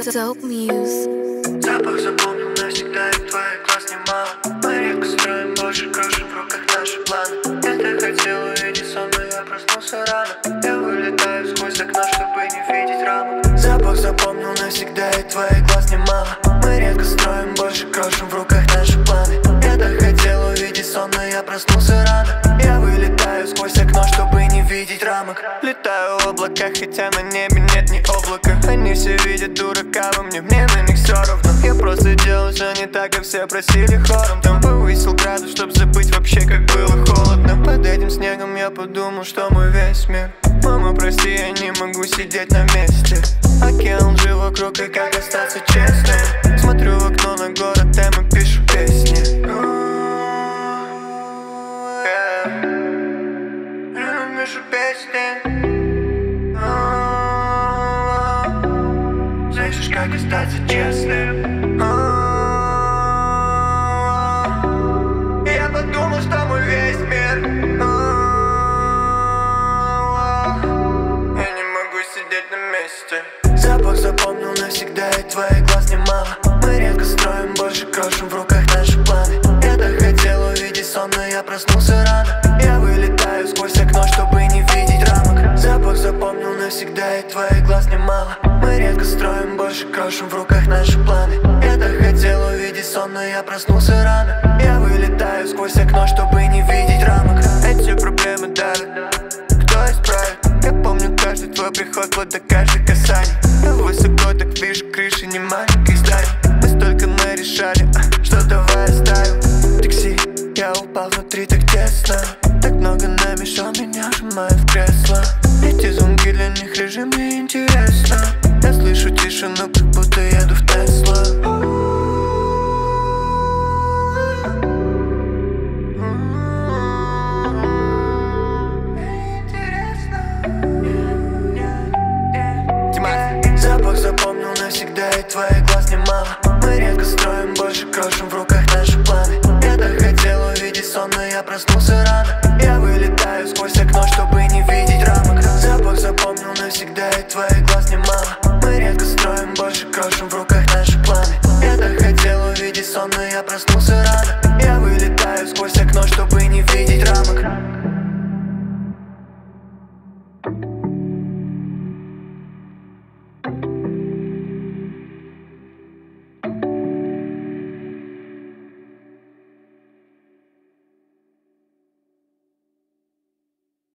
Dope Muse. Запах запомнил навсегда, и твоих глаз немало. Мы редко строим больше, крошим в руках наши планы. Я так хотел увидеть сон, но я проснулся рано. Я вылетаю сквозь окно, чтобы не видеть рамок. Запах запомнил навсегда, и твоих глаз немало. Мы редко строим больше, крошим в руках наши планы. Я так хотел увидеть сон, но я проснулся рано. Я вылетаю сквозь окно, чтобы не видеть рамок. Летаю в облаках, хотя на небе нет ни облака. Они все видят дурака во мне на них все равно. Я просто делал все не так, как все просили хором. Там повысил градус, чтоб забыть вообще, как было холодно. Под этим снегом я подумал, что мы весь мир. Мама, прости, я не могу сидеть на месте. Океан лжи вокруг, и как остаться честным. Смотрю в окно на город, там и пишу песни. Пишу песни. Слышишь, как остаться честным? Я подумал, что мы весь мир. Я не могу сидеть на месте. Запах запомнил навсегда, и твоих глаз немало. Мы редко строим больше, крошим в руках наши планы. Я так хотел увидеть сон, но я проснулся рано. Я вылетаю сквозь окно, чтобы не видеть рамок. Запах запомнил навсегда, и твоих глаз немало. Мы редко строим больше, крошим в руках наши планы. Я так хотел увидеть сон, но я проснулся рано. Я вылетаю сквозь окно, чтобы не видеть рамок. Эти проблемы давят, кто исправит? Я помню каждый твой приход, вплоть до каждой касания. Я высоко так вижу крыши не маленьких зданий. Мы столько решали, что давай оставим. Такси, я упал внутри так тесно. Так много намешал, меня сжимает в кресло. Эти звонки для них режим мне интересно. Я слышу тишину, как будто еду в Тесла. Запах запомнил навсегда, и твоих глаз немало. Мы редко строим больше, крошим в руках наши планы. Я так хотел увидеть сон, но я проснулся рано. Я вылетаю сквозь окно, чтобы не видеть рамок. Запах запомнил навсегда, и твоих глаз немало. Мы редко строим больше, крошим в руках наши планы. Я так хотел увидеть сон, но я проснулся рано.